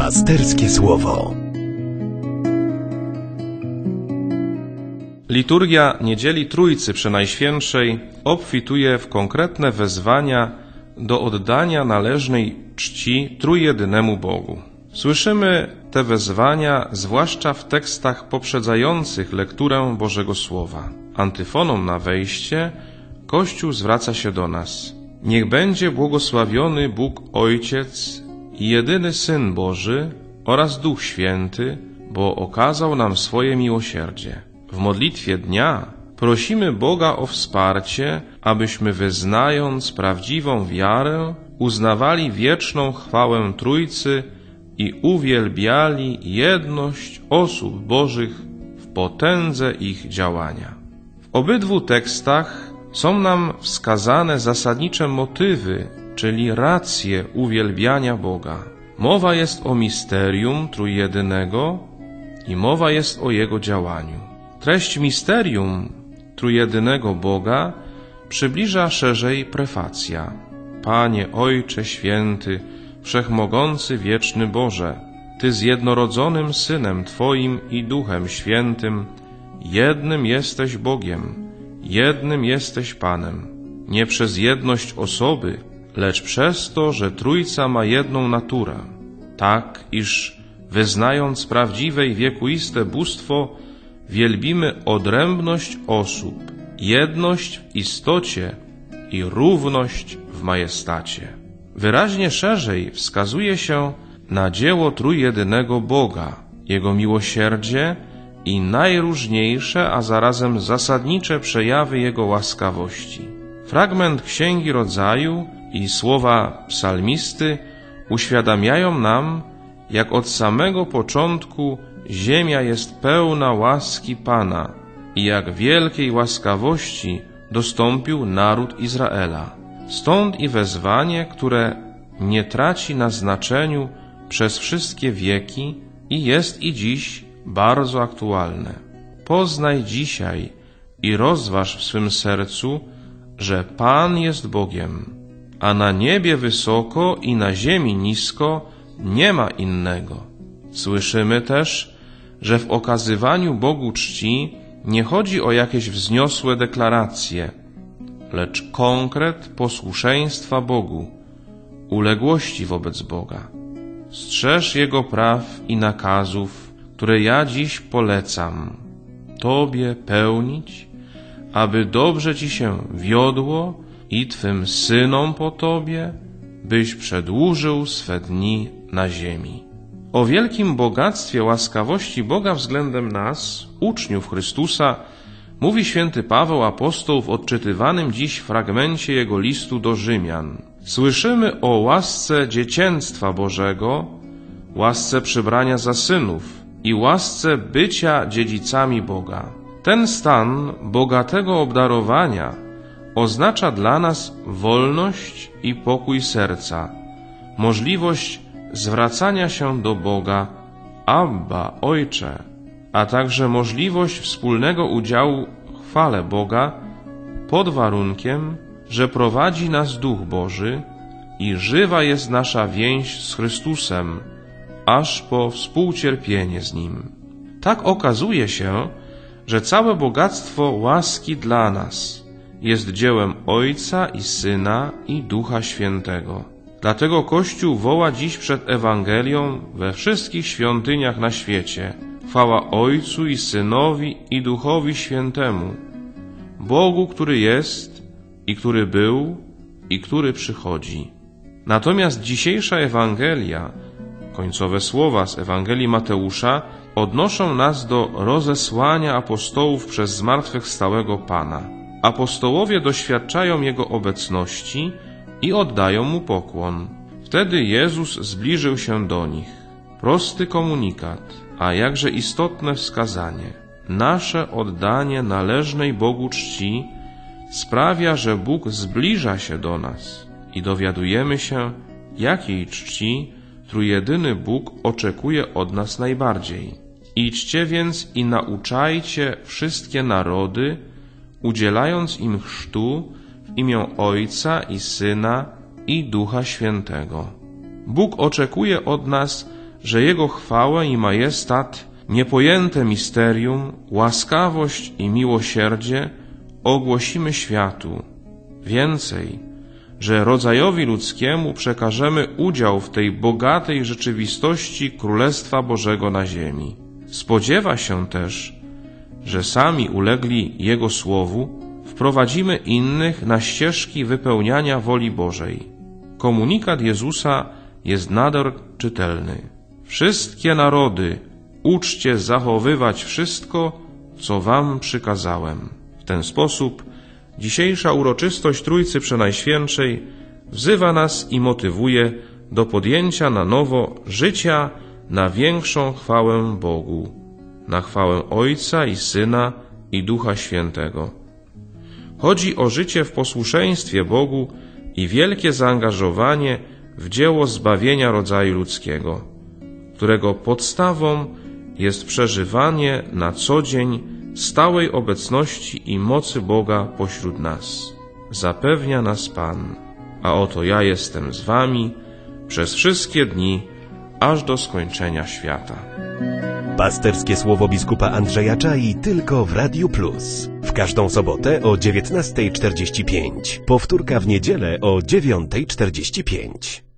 Pasterskie Słowo. Liturgia Niedzieli Trójcy Przenajświętszej obfituje w konkretne wezwania do oddania należnej czci trójjedynemu Bogu. Słyszymy te wezwania zwłaszcza w tekstach poprzedzających lekturę Bożego Słowa. Antyfoną na wejście Kościół zwraca się do nas. Niech będzie błogosławiony Bóg Ojciec i jedyny Syn Boży oraz Duch Święty, bo okazał nam swoje miłosierdzie. W modlitwie dnia prosimy Boga o wsparcie, abyśmy wyznając prawdziwą wiarę, uznawali wieczną chwałę Trójcy i uwielbiali jedność osób Bożych w potędze ich działania. W obydwu tekstach są nam wskazane zasadnicze motywy, czyli racje uwielbiania Boga. Mowa jest o misterium trójjedynego i mowa jest o Jego działaniu. Treść misterium trójjedynego Boga przybliża szerzej prefacja. Panie Ojcze Święty, Wszechmogący Wieczny Boże, Ty z jednorodzonym Synem Twoim i Duchem Świętym jednym jesteś Bogiem, jednym jesteś Panem, nie przez jedność osoby, lecz przez to, że Trójca ma jedną naturę, tak iż wyznając prawdziwe i wiekuiste bóstwo, wielbimy odrębność osób, jedność w istocie i równość w majestacie. Wyraźnie szerzej wskazuje się na dzieło trójjedynego Boga, Jego miłosierdzie i najróżniejsze, a zarazem zasadnicze przejawy Jego łaskawości. Fragment Księgi Rodzaju i słowa psalmisty uświadamiają nam, jak od samego początku ziemia jest pełna łaski Pana i jak wielkiej łaskawości dostąpił naród Izraela. Stąd i wezwanie, które nie traci na znaczeniu przez wszystkie wieki i jest i dziś bardzo aktualne. Poznaj dzisiaj i rozważ w swym sercu, że Pan jest Bogiem, a na niebie wysoko i na ziemi nisko nie ma innego. Słyszymy też, że w okazywaniu Bogu czci nie chodzi o jakieś wzniosłe deklaracje, lecz konkret posłuszeństwa Bogu, uległości wobec Boga. Strzeż Jego praw i nakazów, które ja dziś polecam Tobie pełnić, aby dobrze Ci się wiodło i Twym synom po Tobie, byś przedłużył swe dni na ziemi. O wielkim bogactwie łaskawości Boga względem nas, uczniów Chrystusa, mówi święty Paweł apostoł w odczytywanym dziś fragmencie jego listu do Rzymian. Słyszymy o łasce dziecięctwa Bożego, łasce przybrania za synów i łasce bycia dziedzicami Boga. Ten stan bogatego obdarowania oznacza dla nas wolność i pokój serca, możliwość zwracania się do Boga, Abba, Ojcze, a także możliwość wspólnego udziału w chwale Boga pod warunkiem, że prowadzi nas Duch Boży i żywa jest nasza więź z Chrystusem, aż po współcierpienie z Nim. Tak okazuje się, że całe bogactwo łaski dla nas jest dziełem Ojca i Syna i Ducha Świętego. Dlatego Kościół woła dziś przed Ewangelią we wszystkich świątyniach na świecie: chwała Ojcu i Synowi i Duchowi Świętemu, Bogu, który jest i który był i który przychodzi. Natomiast dzisiejsza Ewangelia, końcowe słowa z Ewangelii Mateusza, odnoszą nas do rozesłania apostołów przez zmartwychwstałego Pana. Apostołowie doświadczają Jego obecności i oddają Mu pokłon. Wtedy Jezus zbliżył się do nich. Prosty komunikat, a jakże istotne wskazanie. Nasze oddanie należnej Bogu czci sprawia, że Bóg zbliża się do nas i dowiadujemy się, jakiej czci trójjedyny Bóg oczekuje od nas najbardziej. Idźcie więc i nauczajcie wszystkie narody, udzielając im chrztu w imię Ojca i Syna i Ducha Świętego. Bóg oczekuje od nas, że Jego chwałę i majestat, niepojęte misterium, łaskawość i miłosierdzie ogłosimy światu. Więcej, że rodzajowi ludzkiemu przekażemy udział w tej bogatej rzeczywistości Królestwa Bożego na ziemi. Spodziewa się też, że sami ulegli Jego słowu, wprowadzimy innych na ścieżki wypełniania woli Bożej. Komunikat Jezusa jest nader czytelny. Wszystkie narody, uczcie zachowywać wszystko, co wam przykazałem. W ten sposób dzisiejsza uroczystość Trójcy Przenajświętszej wzywa nas i motywuje do podjęcia na nowo życia na większą chwałę Bogu, na chwałę Ojca i Syna i Ducha Świętego. Chodzi o życie w posłuszeństwie Bogu i wielkie zaangażowanie w dzieło zbawienia rodzaju ludzkiego, którego podstawą jest przeżywanie na co dzień stałej obecności i mocy Boga pośród nas. Zapewnia nas Pan, a oto ja jestem z wami przez wszystkie dni, aż do skończenia świata. Pasterskie słowo biskupa Andrzeja Czai tylko w Radiu Plus. W każdą sobotę o 19:45. Powtórka w niedzielę o 9:45.